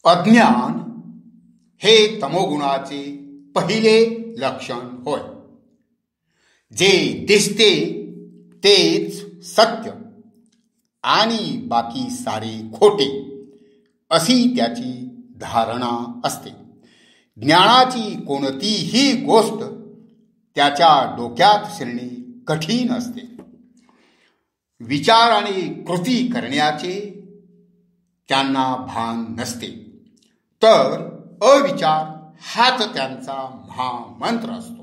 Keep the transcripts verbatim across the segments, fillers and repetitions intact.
अज्ञान हे तमोगुणाचे पहिले लक्षण होय. जे दिसते तेच सत्य आणि बाकी सारे खोटे अशी त्याची धारणा असते. ज्ञानाची कोणतीही गोष्ट त्याच्या डोक्यात शिरणे कठीण असते. विचार आणि कृती करण्याचे त्यांना भान नसते, तर अविचार हाच त्यांचा महामंत्र असतो.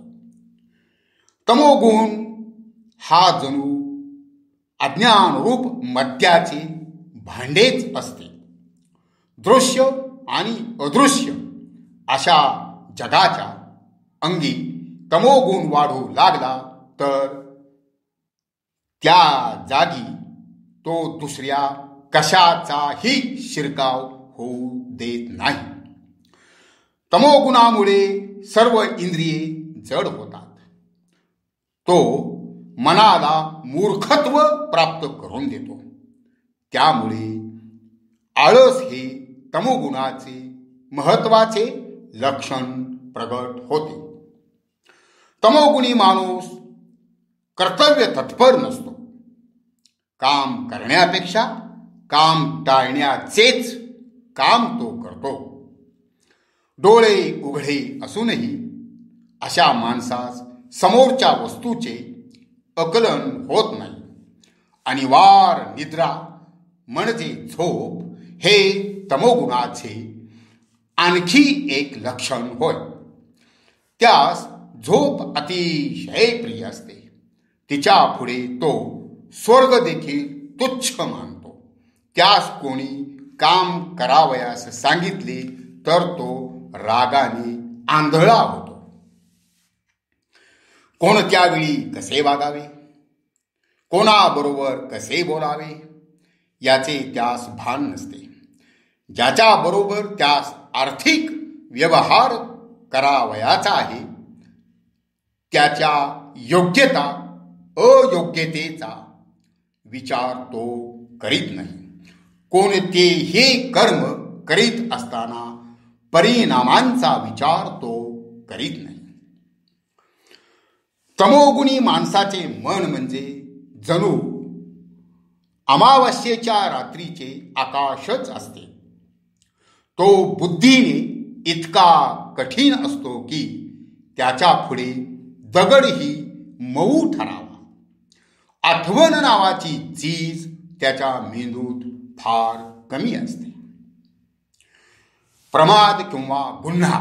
तमोगुण हा जणू अज्ञानरूप मद्याचे भांडेच असते. दृश्य आणि अदृश्य अशा जगाच्या अंगी तमोगुण वाढू लागला तर त्या जागी तो दुसऱ्या कशाचाही शिरकाव होऊ देत नाही. तमोगुणामुळे सर्व इंद्रिये जड होतात. तो मनाला मूर्खत्व प्राप्त करून देतो. त्यामुळे आळस हे तमोगुणाचे महत्वाचे लक्षण प्रगट होते. तमोगुणी माणूस कर्तव्य तत्पर नसतो. काम करण्यापेक्षा काम टाळण्याचेच काम तो करतो. डोळे उघडे असूनही अशा माणसास समोरच्या वस्तूचे आकलन होत नाही. आणि वार निद्रा म्हणजे झोप हे तमोगुणाचे आणखी एक लक्षण होय. त्यास झोप अतिशय प्रिय असते. तिच्या पुढे तो स्वर्ग देखील तुच्छ मानतो. त्यास कोणी काम करावयास सांगितले तर तो रागाने आंधळा होतो. कोणत्या वेळी कसे वागावे, कोणाबरोबर कसे बोलावे याचे त्यास भान नसते. ज्याच्या बरोबर त्यास आर्थिक व्यवहार करावयाचा आहे त्याच्या योग्यता अयोग्यतेचा विचार तो करीत नाही. कोणतेही कर्म करीत असताना परिणामांचा विचार तो करीत नाही. तमोगुणी माणसाचे मन म्हणजे जणू अमावास्येच्या रात्रीचे आकाशच असते. तो बुद्धीने इतका कठीण असतो की त्याच्या पुढे दगडही मऊ ठरावा. आठवण नावाची चीज त्याच्या मेंदूत फार कमी असते. प्रमाद किंवा गुन्हा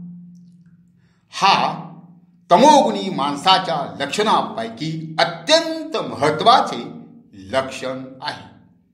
हा तमोगुणी माणसाच्या लक्षणापैकी अत्यंत महत्वाचे लक्षण आहे.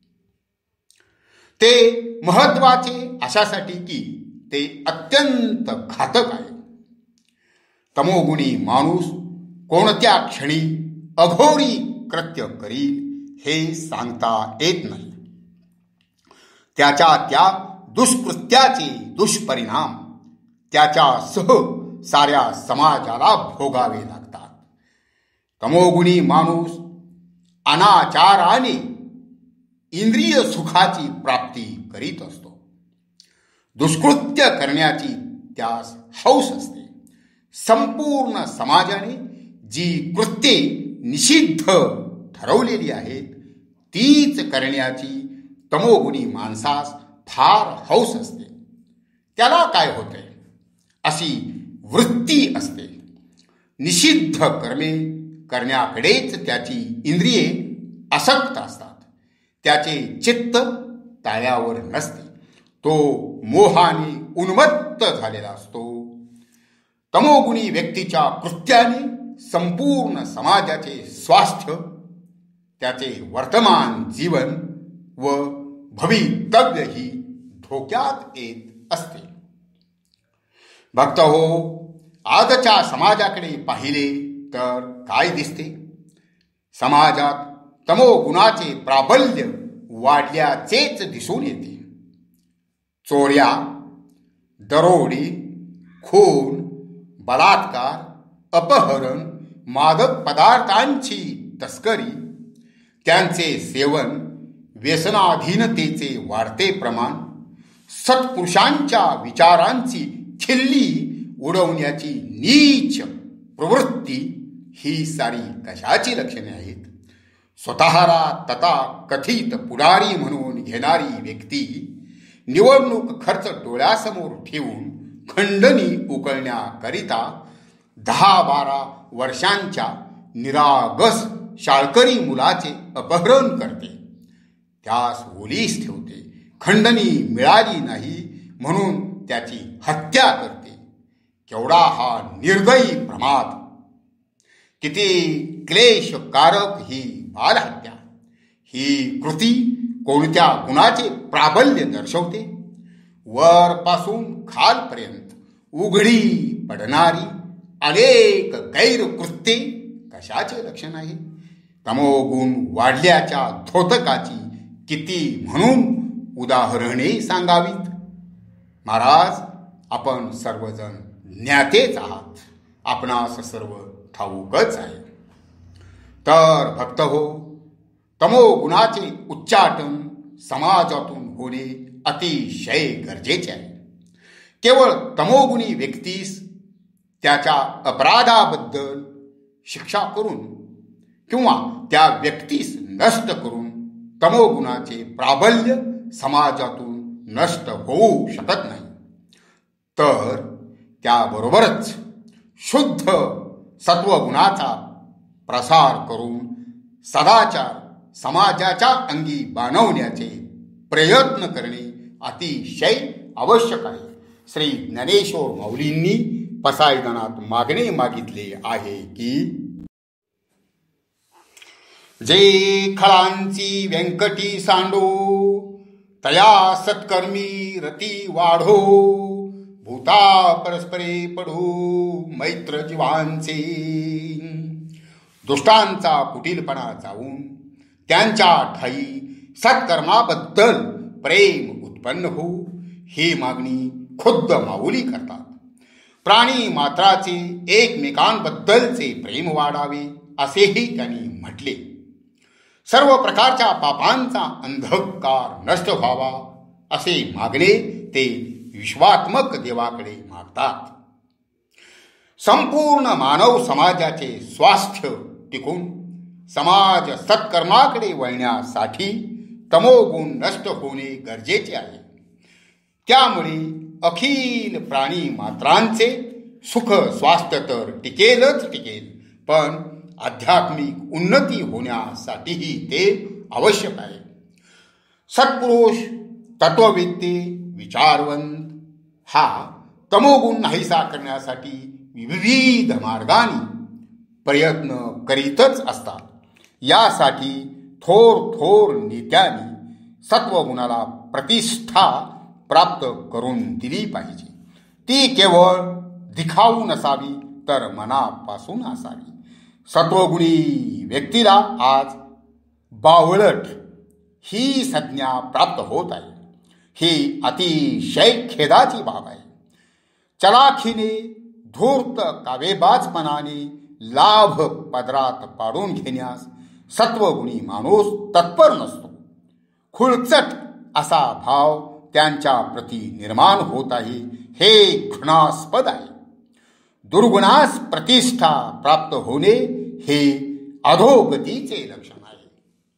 ते महत्वाचे अशासाठी की ते अत्यंत घातक आहे. तमोगुणी माणूस कोणत्या क्षणी अघोरी कृत्य करील हे सांगता येत नाही. त्याच्या त्या दुष्कृत्याचे दुष्परिणाम त्याच्यासह साऱ्या समाजाला भोगावे लागतात. तमोगुणी माणूस अनाचाराने इंद्रिय सुखाची प्राप्ती करीत असतो. दुष्कृत्य करण्याची त्यास हौस असते. संपूर्ण समाजाने जी कृत्ये निषिद्ध ठरवलेली आहेत तीच करण्याची तमोगुणी माणसास फार हौस असते. त्याला काय होते अशी वृत्ती असते. निषिद्ध कर्मे करण्याकडेच त्याची इंद्रिये आसक्त असतात. त्याचे चित्त ताळ्यावर नसते. तो मोहाने उन्मत्त झालेला असतो. तमोगुणी व्यक्तीच्या कृत्याने संपूर्ण समाजाचे स्वास्थ्य, त्याचे वर्तमान जीवन व भवितव्यही धोक्यात येत असते. भक्त हो, आजच्या समाजाकडे पाहिले तर काय दिसते? समाजात तमोगुणाचे प्राबल्य वाढल्याचेच दिसून येते. चोऱ्या, दरोडे, खून, बलात्कार, अपहरण, मादक पदार्थांची तस्करी, त्यांचे सेवन, व्यसनाधीनतेचे वाढते प्रमाण, सत्पुरुषांच्या विचारांची खिल्ली उडवण्याची नीच प्रवृत्ती ही सारी कशाची लक्षणे आहेत? स्वतःला तथा कथित पुढारी म्हणून घेणारी व्यक्ती निवडणूक खर्च डोळ्यासमोर ठेवून खंडणी उकळण्याकरिता दहा बारा वर्षांच्या निरागस शाळकरी मुलाचे अपहरण करते, त्यास ओलीस ठेवते, खंडणी मिळाली नाही म्हणून त्याची हत्या करते. केवढा हा निर्दयी प्रमाद! किती क्लेशकारक ही बालहत्या! ही कृती कोणत्या गुणाचे प्राबल्य दर्शवते? वरपासून खालपर्यंत उघडी पडणारी अनेक गैरकृत्ये कशाचे लक्षण आहे? तमोगुण वाढल्याच्या धोतकाची किती म्हणून उदाहरणे सांगावीत? महाराज, आपण सर्वजण ज्ञातेच आहात, आपणास सर्व ठाऊकच आहे. तर भक्त हो, तमोगुणाचे उच्चाटन समाजातून होणे अतिशय गरजेचे आहे. केवळ तमोगुणी व्यक्तीस त्याच्या अपराधाबद्दल शिक्षा करून किंवा त्या व्यक्तीस नष्ट करून तमोगुणाचे प्राबल्य समाजातून नष्ट होऊ शकत नाही. तर त्याबरोबरच शुद्ध सत्वगुणाचा प्रसार करून सदाचार समाजाच्या अंगी बाणवण्याचे प्रयत्न करणे अतिशय आवश्यक आहे. श्री ज्ञानेश्वर माऊलींनी पसायदानात मागणे मागितले आहे की, जे खळांची व्यंकटी सांडो, तया सत्कर्मी रती वाढो, भूता परस्परे पडो मैत्र जीवांचे. दुष्टांचा कुटीलपणा जाऊन त्यांच्या ठाई सत्कर्माबद्दल प्रेम उत्पन्न हो, ही मागणी खुद्द माऊली करतात. प्राणी मात्राचे एकमेकांबद्दलचे प्रेम वाढावे असेही त्यांनी म्हटले. सर्व प्रकारच्या पापांचा अंधकार नष्ट व्हावा असे मागणे ते विश्वात्मक देवाकडे मागतात. संपूर्ण मानव समाजाचे स्वास्थ्य टिकून समाज सत्कर्माकडे वळण्यासाठी तमोगुण नष्ट होणे गरजेचे आहे. त्यामुळे अखिल प्राणी मात्रांचे सुख स्वास्थ्य तर टिकेलच टिकेल, पण आध्यात्मिक उन्नती होण्यासाठीही ते आवश्यक आहे. सत्पुरुष, तत्ववेत्ते, विचारवंत हा तमोगुण नाहीसा करण्यासाठी विविध मार्गाने प्रयत्न करीतच असतात. यासाठी थोर थोर नेत्यांनी सत्वगुणाला प्रतिष्ठा प्राप्त करून दिली पाहिजे. ती केवळ दिखाऊ नसावी, तर मनापासून असावी. सत्वगुणी व्यक्तीला आज बावळट ही संज्ञा प्राप्त होत आहे. ही अतिशय खेदाची बाब आहे. चलाखीने, धूर्त कावेबाजपणाने लाभ पदरात पाडून घेण्यास सत्वगुणी माणूस तत्पर नसतो. खुळचट असा भाव त्यांच्या प्रती निर्माण होत आहे, हे घृणास्पद आहे. दुर्गुणास प्रतिष्ठा प्राप्त होणे हे अधोगतीचे लक्षण आहे.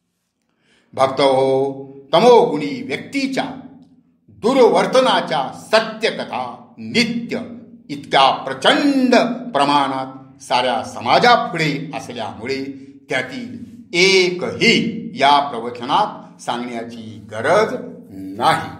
भक्त हो, तमोगुणी व्यक्तीच्या दुर्वर्तनाच्या सत्यकथा नित्य इतक्या प्रचंड प्रमाणात साऱ्या समाजापुढे असल्यामुळे त्यातील एकही या प्रवचनात सांगण्याची गरज नाही.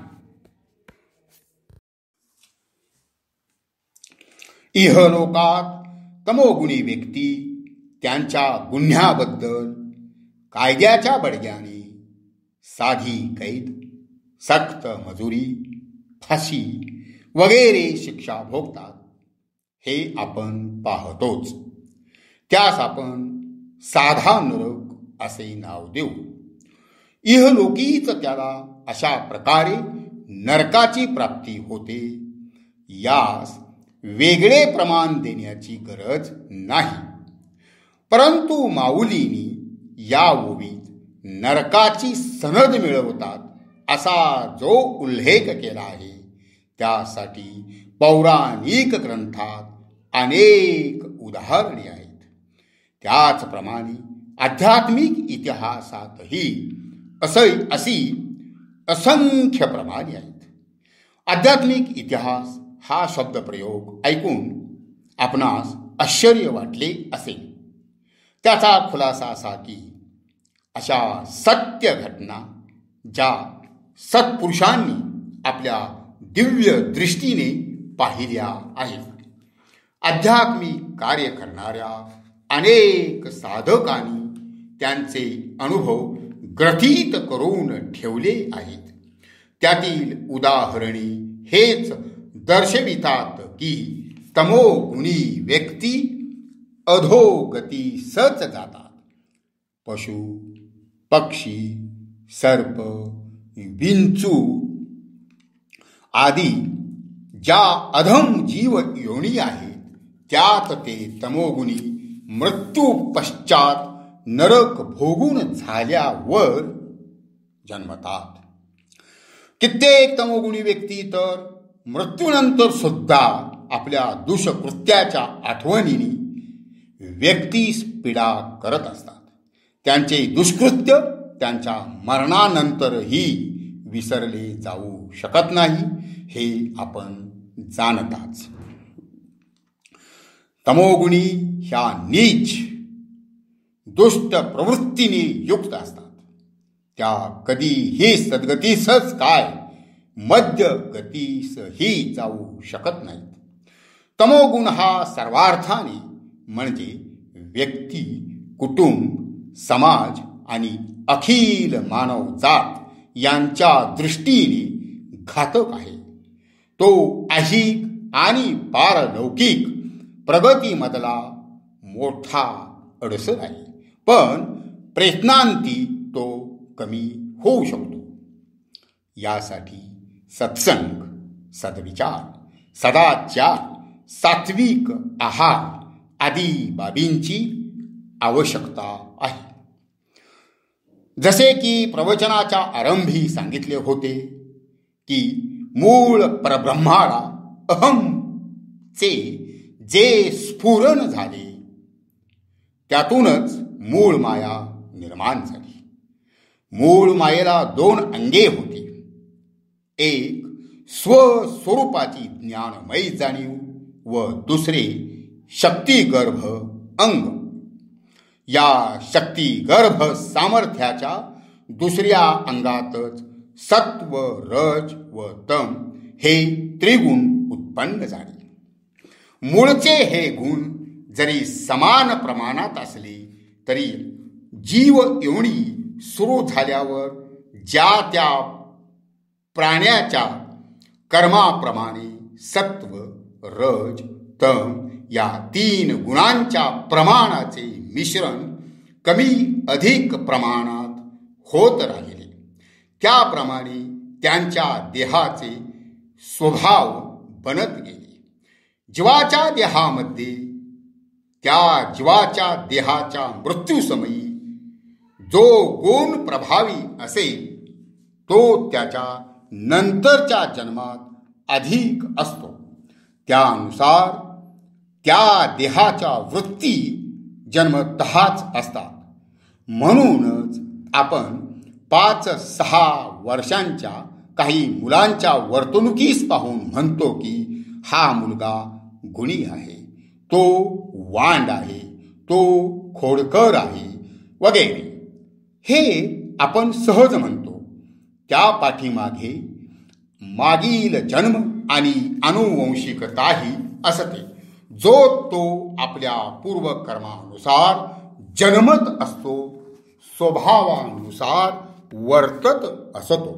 इहलोकात तमोगुणी व्यक्ती त्यांच्या गुन्ह्याबद्दल कायद्याच्या बडग्याने साधी कैद, सक्त मजुरी, फाशी वगैरे शिक्षा भोगतात. हे आपण पाहतोच. त्यास आपण साधा नरक असे नाव देऊ. इहलोकीच त्याला अशा प्रकारे नरकाची प्राप्ती होते. यास वेगळे प्रमाण देण्याची गरज नाही. परंतु माऊलींनी या ओवीत नरकाची सनद मिळवतात असा जो उल्लेख केला आहे त्यासाठी पौराणिक ग्रंथात अनेक उदाहरणे आहेत. त्याचप्रमाणे आध्यात्मिक इतिहासातही असं अशी असंख्य प्रमाणे आहेत. आध्यात्मिक इतिहास हा शब्दप्रयोग ऐकून आपणास आश्चर्य वाटले असेल. त्याचा खुलासा असा की अशा सत्य घटना ज्या सत्पुरुषांनी आपल्या दिव्य दृष्टीने पाहिल्या आहेत, आध्यात्मिक कार्य करणाऱ्या अनेक साधकांनी त्यांचे अनुभव ग्रथित करून ठेवले आहेत. त्यातील उदाहरणे हेच दर्शवितात की तमोगुणी व्यक्ती अधोगती सच जातात. पशु, पक्षी, सर्प, विंचू आदी ज्या अधम जीव योनी आहेत त्यात ते तमोगुणी मृत्यू पश्चात नरक भोगून झाल्यावर जन्मतात. कित्येक तमोगुणी व्यक्ती तर मृत्यूनंतर सुद्धा आपल्या दुष्कृत्याच्या आठवणीने व्यक्तीस पीडा करत असतात. त्यांचे दुष्कृत्य त्यांच्या मरणानंतरही विसरले जाऊ शकत नाही हे आपण जाणताच. तमोगुणी ह्या नीच दुष्ट प्रवृत्तीने युक्त असतात. त्या कधीही सद्गतीसच काय मध्य गतीसही जाऊ शकत नाहीत. तमोगुण हा सर्वार्थाने म्हणजे व्यक्ती, कुटुंब, समाज आणि अखिल मानवजात यांच्या दृष्टीने घातक आहे. तो ऐहिक आणि पारलौकिक प्रगतीमधला मोठा अडसर आहे, पण प्रयत्नांती तो कमी होऊ शकतो. यासाठी सत्संग, सद्विचार, सदाचार, सात्विक आहार आदी बाबींची आवश्यकता आहे. जसे की प्रवचनाच्या आरंभी सांगितले होते की मूळ परब्रह्माला अहमचे जे स्फुरण झाले त्यातूनच मूळ माया निर्माण झाली. मूळ मायेला दोन अंगे होती. एक स्वस्वरूपाची ज्ञानमयी जाणीव व दुसरे शक्तिगर्भ अंग. या शक्तिगर्भ सामर्थ्याच्या दुसऱ्या अंगातच सत्व, रज व तम हे त्रिगुण उत्पन्न झाले. मूळचे हे गुण जरी समान प्रमाणात असले तरी जीव योनी सुरू झाल्यावर ज्या त्या प्राण्याच्या कर्माप्रमाणे सत्व, रज, तम या तीन गुणांच्या प्रमाणाचे मिश्रण कमी अधिक प्रमाणात होत राहिले. त्याप्रमाणे त्यांच्या देहाचे स्वभाव बनत गेले. जीवाच्या देहामध्ये त्या जीवाच्या देहाच्या मृत्यूसमयी जो गुण प्रभावी असेल तो त्याच्या नंतरच्या जन्मात अधिक असतो. त्यानुसार त्या देहाच्या वृत्ती जन्मतःच असतात. म्हणूनच आपण पाच सहा वर्षांच्या काही मुलांच्या वर्तणुकीस पाहून म्हणतो की हा मुलगा गुणी आहे, तो वांड आहे, तो खोडकर आहे वगैरे. हे आपण सहज म्हणतो. त्या पाठीमागे मागील जन्म आणि आनुवंशिकताही असते, जो तो आपल्या पूर्वकर्मानुसार जन्मत असतो, स्वभावानुसार वर्तत असतो.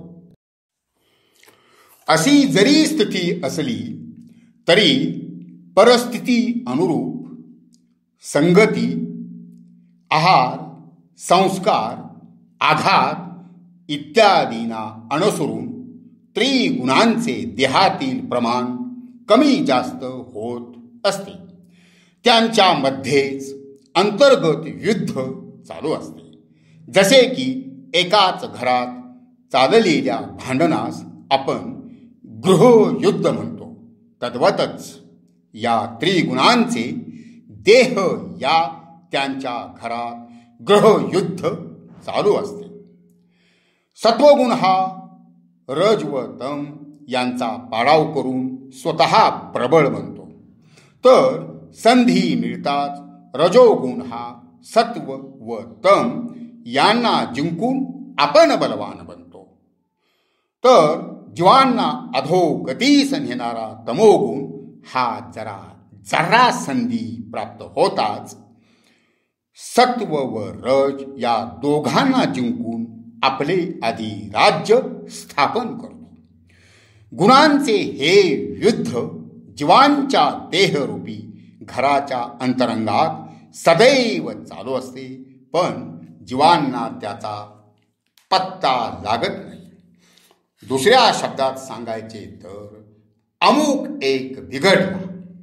अशी जरी स्थिती असली तरी परिस्थिती अनुरूप संगती, आहार, संस्कार, आघात इत्यादींना अनुसरून त्रिगुणांचे देहातील प्रमाण कमी जास्त होत असते. त्यांच्यामध्येच अंतर्गत युद्ध चालू असते. जसे की एकाच घरात चाललेल्या भांडणास आपण गृहयुद्ध म्हणतो. तद्वतच या त्रिगुणांचे देह या त्यांच्या घरात गृहयुद्ध चालू असते. सत्वगुण हा रज व तम यांचा पाडाव करून स्वतः प्रबळ बनतो, तर संधी मिळताच रजोगुण हा सत्व व तम यांना जिंकून आपण बलवान बनतो. तर जीवांना अधोगतीस नेणारा तमोगुण हा जरा जरा संधी प्राप्त होताच सत्व व रज या दोघांना जिंकून आपले आधी राज्य स्थापन करतो. गुणांचे हे युद्ध जीवांच्या देहरूपी घराच्या अंतरंगात सदैव चालू असते, पण जीवांना त्याचा पत्ता लागत नाही. दुसऱ्या शब्दात सांगायचे तर अमुक एक बिघडला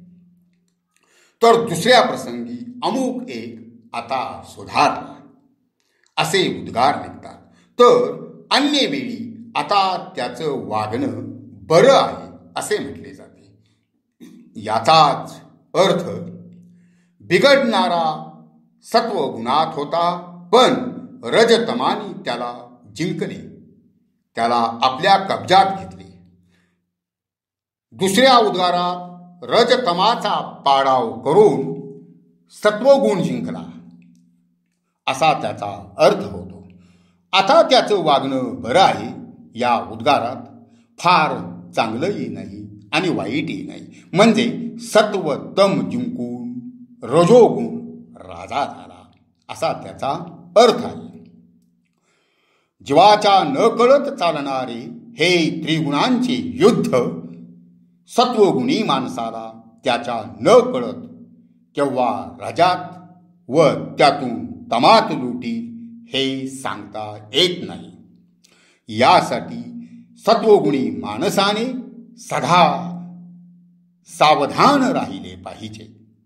तर दुसऱ्या प्रसंगी अमुक एक आता सुधारला असे उद्गार निघतात. तर अन्य वेळी आता त्याचं वागणं बरं आहे असे म्हटले जाते. याचाच अर्थ बिघडणारा सत्वगुणात होता, पण रजतमानी त्याला जिंकले, त्याला आपल्या कब्जात घेतले. दुसऱ्या उद्गारात रजतमाचा पाडाव करून सत्वगुण जिंकला असा त्याचा अर्थ होतो. आता त्याचं वागणं बरं आहे या उद्गारात फार चांगलंही नाही आणि वाईटही नाही, म्हणजे सत्व तम जिंकून रजोगुण राजा झाला असा त्याचा अर्थ आहे. जीवाच्या न कळत चालणारे हे त्रिगुणांचे युद्ध सत्वगुणी माणसाला त्याच्या न कळत केव्हा रजात व त्यातून तमात लुटी हे सांगता येत नाही. यासाठी सत्वगुणी माणसाने सदा सावधान राहिले पाहिजे,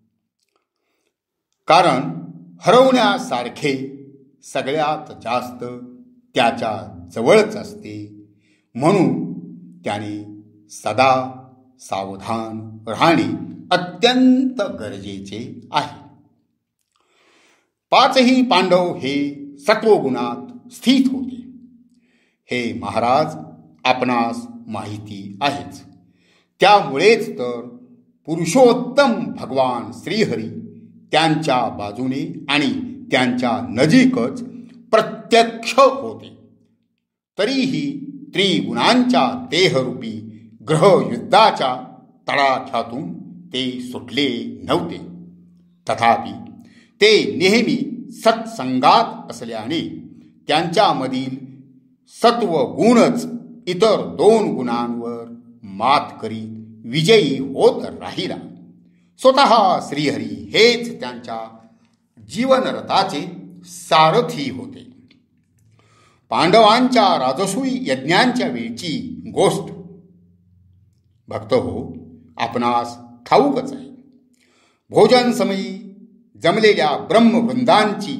कारण हरवण्यासारखे सगळ्यात जास्त त्याच्या जवळच असते. म्हणून त्याने सदा सावधान राहणे अत्यंत गरजेचे आहे. पाचही पांडव हे सत्वगुणात स्थित होते हे महाराज आपणास माहिती आहेच. त्यामुळेच तर पुरुषोत्तम भगवान श्रीहरी त्यांच्या बाजूने आणि त्यांच्या नजीकच प्रत्यक्ष होते. तरीही त्रिगुणांच्या देहरूपी ग्रहयुद्धाच्या तडाख्यातून ते सुटले नव्हते. तथापि ते नेहमी सत्संगात असल्याने त्यांच्यामधील सत्वगुणच इतर दोन गुणांवर मात करीत विजयी होत राहिला. स्वतः श्रीहरी हेच त्यांच्या जीवनरथाचे सारथी होते. पांडवांच्या राजसूय यज्ञांच्या वेळची गोष्ट भक्त हो आपणास ठाऊकच आहे. भोजन समयी जमलेल्या ब्रह्मवृंदांची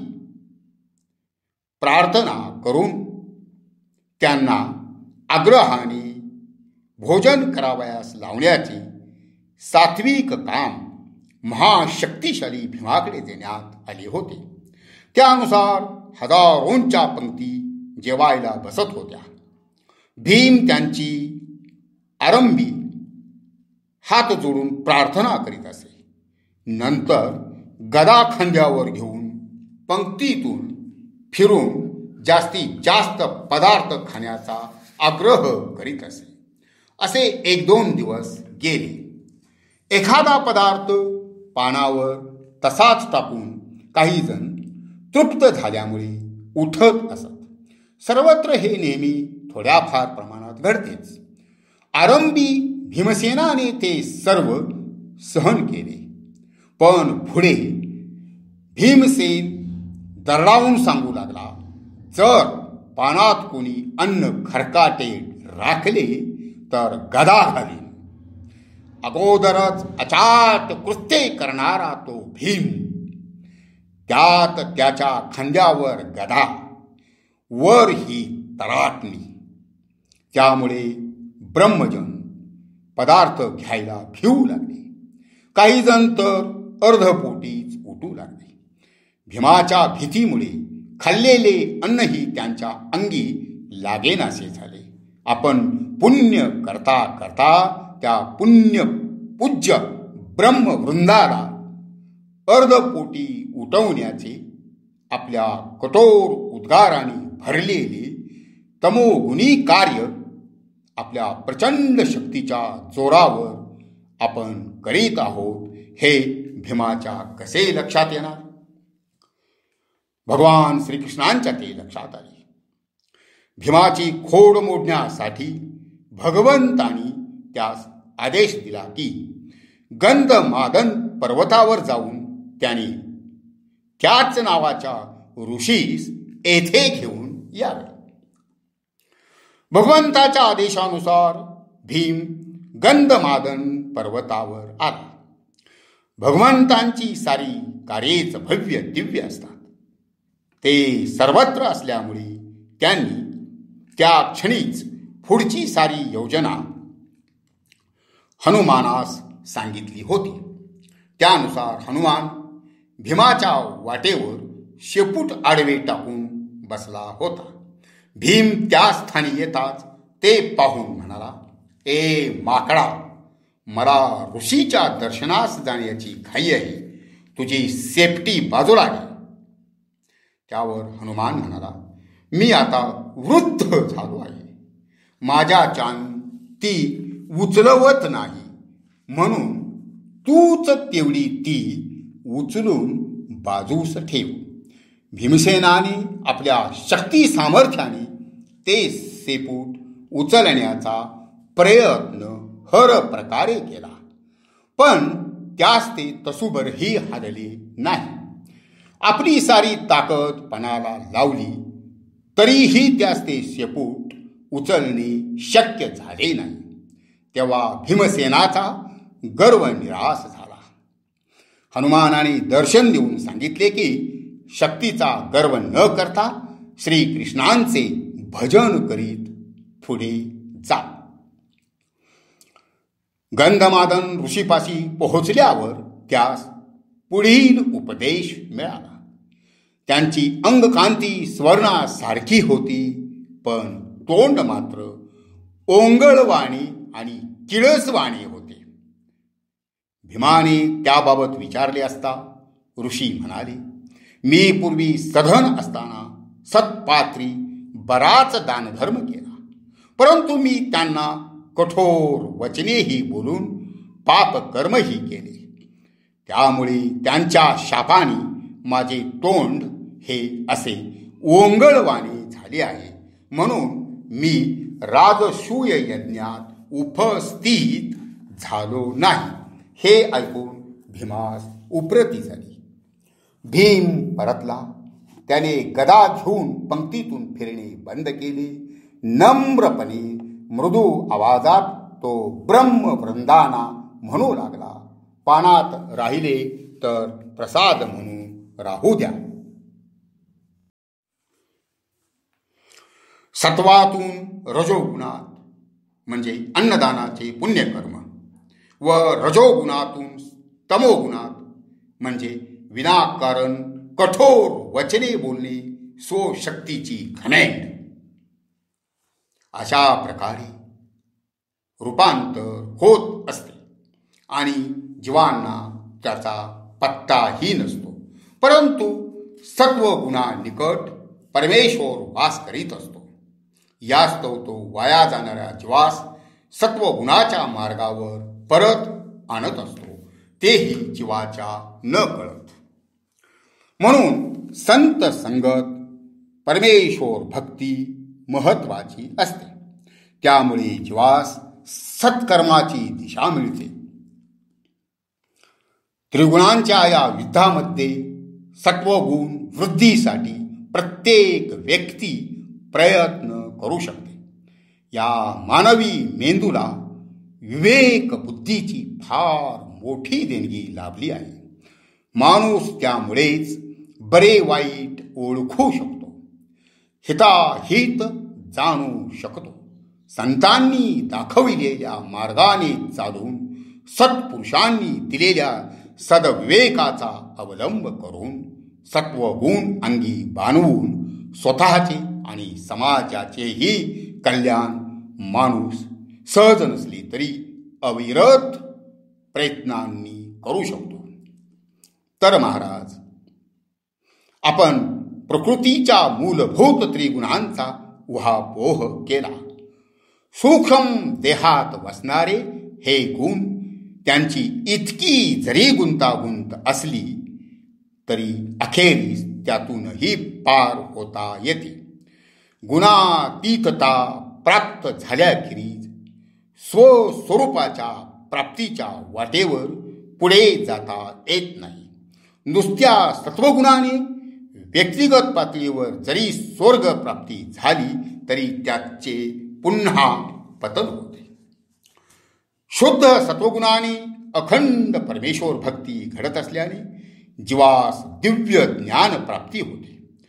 प्रार्थना करून त्यांना आग्रहाने भोजन करावयास लावण्याचे सात्विक काम महाशक्तिशाली भीमाकडे देण्यात आले होते. त्यानुसार हजारोंच्या पंक्ती जेवायला बसत होत्या. भीम त्यांची आरंभी हात जोडून प्रार्थना करीत असे. नंतर गदा खांद्यावर घेऊन पंक्तीतून फिरून जास्तीत जास्त पदार्थ खाण्याचा आग्रह करीत असे. असे एक दोन दिवस गेले. एखादा पदार्थ पानावर तसाच टाकून काही जण तृप्त झाल्यामुळे उठत असत. सर्वत्र हे नेहमी थोड्याफार प्रमाणात घडतेच. आरंभी भीमसेनाने ते सर्व सहन केले, पण पुढे भीमसेन दरडावून सांगू लागला, जर पानात कोणी अन्न खरकाटे राखले तर गदा घालीन. अगोदरच अचाट कृत्ये करणारा तो भीम, त्यात त्याच्या खांद्यावर गदा, वर ही तराटणी. त्यामुळे ब्रह्मजन पदार्थ घ्यायला भिवू लागले. काही जण तर अर्धपोटीच उठू लागले. भीमाच्या भीतीमुळे खाल्लेले अन्नही त्यांच्या अंगी लागेनासे झाले. आपण पुण्य करता करता त्या पुण्य पूज्य ब्रह्मवृंदाला अर्धपोटी उठवण्याचे आपल्या कठोर उद्गाराने भरलेले तमोगुणी कार्य आपल्या प्रचंड शक्तीच्या जोरावर आपण करीत आहोत हे भीमाच्या कसे लक्षात येणार? भगवान श्रीकृष्णांच्या ते लक्षात आले. भीमाची खोड मोडण्यासाठी भगवंतानी त्यास आदेश दिला की गंधमादन पर्वतावर जाऊन त्याने त्याच नावाच्या ऋषीस येथे घेऊन यावे. भगवंताच्या आदेशानुसार भीम गंधमादन पर्वतावर आला. भगवंतांची सारी कार्येच भव्य दिव्य असतात. ते सर्वत्र असल्यामुळे त्यांनी त्या क्षणीच पुढची सारी योजना हनुमानास सांगितली होती. त्यानुसार हनुमान भीमाच्या वाटेवर शेपूट आडवे टाकून बसला होता. भीम त्या स्थानी येताच ते पाहून म्हणाला, ए माकडा, मला ऋषीच्या दर्शनास जाण्याची घाई आहे. तुझी सेफ्टी बाजूला घे. त्यावर हनुमान म्हणाला, मी आता वृद्ध झालो आहे. माझ्या चान ती उचलवत नाही, म्हणून तूच तेवढी ती उचलून बाजूस ठेव. भीमसेनाने आपल्या शक्ती सामर्थ्याने ते शेपूट उचलण्याचा प्रयत्न हर प्रकारे केला, पण त्यास ते तसूभरही हालले नाही. आपली सारी ताकद पणाला लावली तरीही त्यास ते शेपूट उचलणे शक्य झाले नाही. तेव्हा भीमसेनाचा गर्व निराश झाला. हनुमानाने दर्शन देऊन सांगितले की शक्तीचा गर्व न करता श्रीकृष्णांचे भजन करीत पुढे जा. गंधमादन ऋषीपाशी पोहोचल्यावर त्यास पुढील उपदेश मिळाला. त्यांची अंगकांती स्वर्णासारखी होती, पण तोंड मात्र ओंगळवाणी आणि किळसवाणी होते. भीमाने त्याबाबत विचारले असता ऋषी म्हणाले, मी पूर्वी सधन असताना सत्पात्री बराच दानधर्म केला, परंतु मी त्यांना कठोर वचनेही बोलून पापकर्मही केले. त्यामुळे त्यांच्या शापाने माझे तोंड हे असे ओंगळवाणे झाले आहे. म्हणून मी राजसूय यज्ञात उपस्थित झालो नाही. हे ऐकून भीमास उपरती झाली. भीम परतला. त्याने गदा घेऊन पंक्तीतून फिरणे बंद केले. नम्रपणे मृदू आवाजात तो ब्रह्मवृंदाना म्हणू लागला, पानात राहिले तर प्रसाद म्हणून राहू द्या. सत्वातून रजोगुणात म्हणजे अन्नदानाचे पुण्यकर्म व रजोगुणातून तमोगुणात म्हणजे विनाकारण कठोर वचने बोलणे, स्वशक्तीची घमेंड, अशा प्रकारे रूपांतर होत असते आणि जीवांना त्याचा पत्ताही नसतो. परंतु सत्वगुणा निकट परमेश्वर वास करीत असतो. यास्तव तो वाया जाणाऱ्या जीवास सत्वगुणाच्या मार्गावर परत आणत असतो, तेही जीवाच्या न कळत. म्हणून संत संगत, परमेश्वर भक्ती महत्वाची असते. त्यामुळे जीवास सत्कर्माची दिशा मिळते. त्रिगुणांच्या या युद्धामध्ये सत्वगुण वृद्धीसाठी प्रत्येक व्यक्ती प्रयत्न करू शकते. या मानवी मेंदूला विवेक बुद्धीची फार मोठी देणगी लाभली आहे. माणूस त्यामुळेच बरे वाईट ओळखू शकतो, हिताहित जाणू शकतो, संतांनी दाखविलेल्या मार्गाने चालून सत्पुरुषांनी दिलेल्या सदविवेकाचा अवलंब करून सत्वगुण अंगी बाणवून स्वतःचे आणि समाजाचेही कल्याण माणूस सहज नसली तरी अविरत प्रयत्नांनी करू शकतो. तर महाराज, आपण प्रकृतीच्या मूलभूत त्रिगुणांचा उहापोह केला. सूक्ष्म देहात वसणारे हे गुण त्यांची इतकी जरी गुंतागुंत असली तरी अखेरीस त्यातूनही पार होता येते. गुणातीतता प्राप्त झाल्याखेरीज स्वस्वरूपाच्या प्राप्तीच्या वाटेवर पुढे जाता येत नाही. नुसत्या सत्वगुणाने व्यक्तिगत पातळीवर जरी स्वर्ग प्राप्ती झाली तरी त्याचे पुन्हा पतन होते. शुद्ध सत्वगुणाने अखंड परमेश्वर भक्ती घडत असल्याने जीवास दिव्य ज्ञान प्राप्ती होते.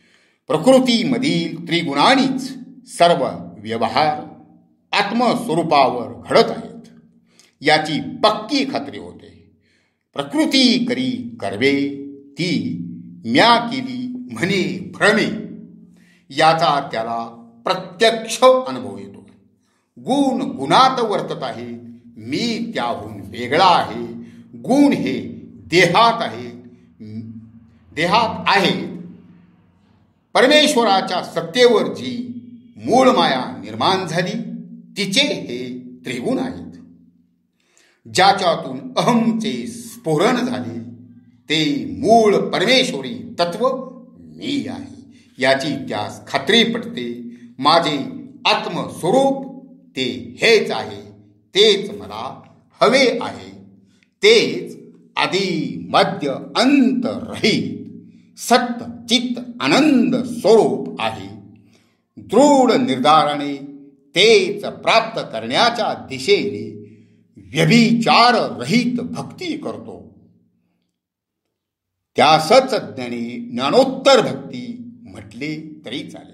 प्रकृतीमधील त्रिगुणांनीच सर्व व्यवहार आत्मस्वरूपावर घडत आहेत याची पक्की खात्री होते. प्रकृती करी करवे ती म्या केली म्हणे भ्रमे याचा त्याला प्रत्यक्ष अनुभव येतो. गुण गुणात वर्तत आहे, मी त्याहून वेगळा आहे. गुण हे देहात आहे देहात आहे परमेश्वराच्या सत्तेवर जी मूळ माया निर्माण झाली तिचे हे त्रिगुण आहेत. ज्याच्यातून अहमचे स्फुरण झाले ते मूळ परमेश्वरी तत्व मी आहे याची त्यास खात्री पटते. माझे आत्मस्वरूप ते हेच आहे, तेच मला हवे आहे, तेच आदी मध्य अंत रहित सत्य चित्त आनंद स्वरूप आहे. दृढ निर्धाराने तेच प्राप्त करण्याच्या दिशेने व्यभिचार रहित भक्ती करतो. त्यासच ज्ञाने ज्ञानोत्तर भक्ती म्हटले तरी चालेल.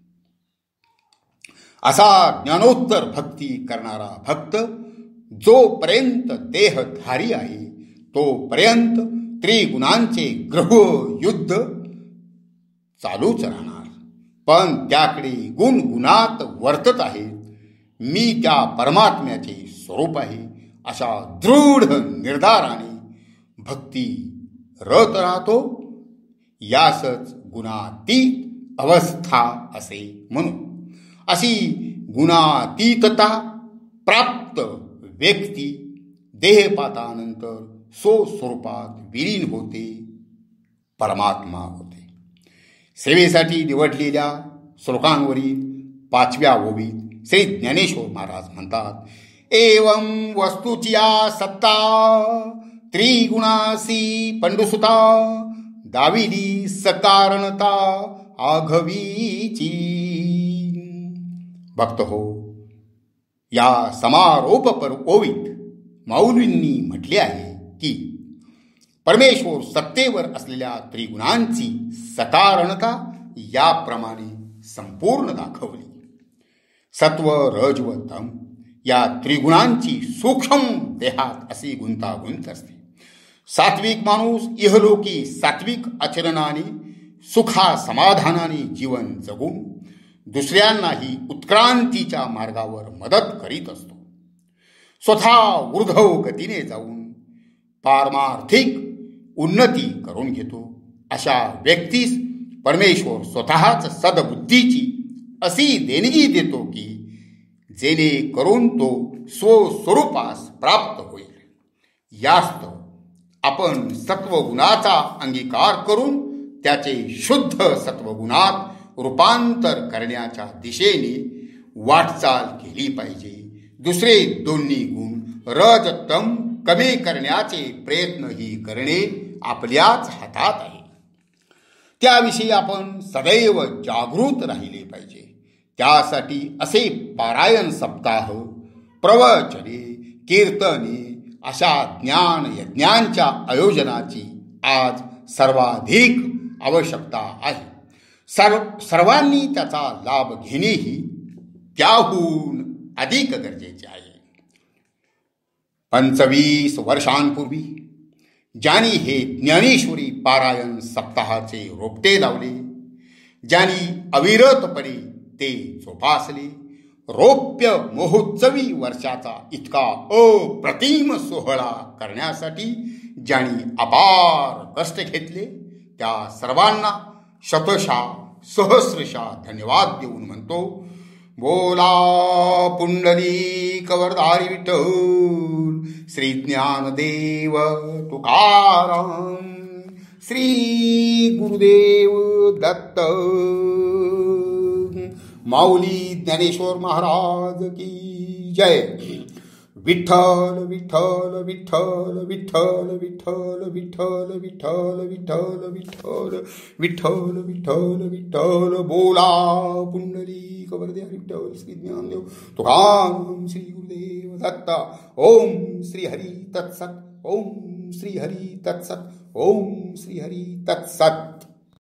असा ज्ञानोत्तर भक्ती करणारा भक्त जोपर्यंत देहधारी आहे तोपर्यंत त्रिगुणांचे ग्रह युद्ध चालूच राहणार. पण त्याकडे गुण गुणात वर्तत आहे. मी त्या परमात्म्याचे स्वरूप आहे अशा दृढ निर्धाराने भक्ती रत राहतो. यासच गुणातीत अवस्था असे म्हणू. अशी गुणातीतता प्राप्त व्यक्ती देहपातानंतर स्वस्वरूपात विलीन होते, परमात्मा होते. सेवेसाठी निवडलेल्या श्लोकांवरील पाचव्या ओवीत श्री ज्ञानेश्वर महाराज म्हणतात, एवं वस्तूच्या सत्ता त्रिगुणासी पंडुसुता दाविली सकारणता आघवीची. भक्त हो, या समारोपपर ओवीत मौलींनी म्हटले आहे की परमेश्वर सत्तेवर असलेल्या त्रिगुणांची सकारणता याप्रमाणे संपूर्ण दाखवली. सत्व रज व तम या त्रिगुणांची सूक्ष्म देहात अशी गुंतागुंत असते. सात्विक माणूस इहलोकी सात्विक आचरणाने सुखा समाधानाने जीवन जगून दुसऱ्यांनाही उत्क्रांतीच्या मार्गावर मदत करीत असतो. स्वतः ऊर्ध्व गतीने जाऊन पारमार्थिक उन्नती करून घेतो. अशा व्यक्तीस परमेश्वर स्वतःच सद्बुद्धीची अशी देणगी देतो की जेणेकरून तो स्वस्वरूपास प्राप्त होईल. यास्तव आपण सत्वगुणाचा अंगीकार करून त्याचे शुद्ध सत्वगुणात रूपांतर करण्याच्या दिशेने वाटचाल केली पाहिजे. दुसरे दोन्ही गुण रज तम कमी करण्याचे प्रयत्नही करणे आपल्याच हातात आहे. त्याविषयी आपण सदैव जागृत राहिले पाहिजे. त्यासाठी असे पारायण सप्ताह, प्रवचने, कीर्तने अशा ज्ञान यज्ञांच्या आयोजनाची आज सर्वाधिक आवश्यकता आहे. सर्व सर्वांनी त्याचा लाभ घेणेही त्याहून अधिक गरजेचे आहे. पंचवीस वर्षांपूर्वी ज्यांनी हे ज्ञानेश्वरी पारायण सप्ताहाचे रोपटे लावले, ज्यांनी अविरतपणे ते जोपासले, रौप्य महोत्सवी वर्षाचा इतका अप्रतिम सोहळा करण्यासाठी ज्यांनी अपार कष्ट घेतले, त्या सर्वांना शतशः सहस्रशः धन्यवाद देऊन म्हणतो, बोला पुंडलिक वरदारी विठ्ठल, श्री ज्ञानदेव तुकाराम, श्री गुरुदेव दत्त, माऊली ज्ञानेश्वर महाराज की जय. विठ्ठल विठ्ठल विठ्ठल विठ्ठल विठ्ठल विठ्ठल विठ्ठल विठ्ठल विठ्ठल विठ्ठल विठ्ठल विठ्ठल. बोला पुंडलिक वरदारी विठ्ठल, श्री ज्ञानदेव तुकाराम, श्री गुरुदेव दत्त. ओम श्री हरी तत्सत. ओम श्री हरी तत्सत. ओम श्री हरी तत्सत.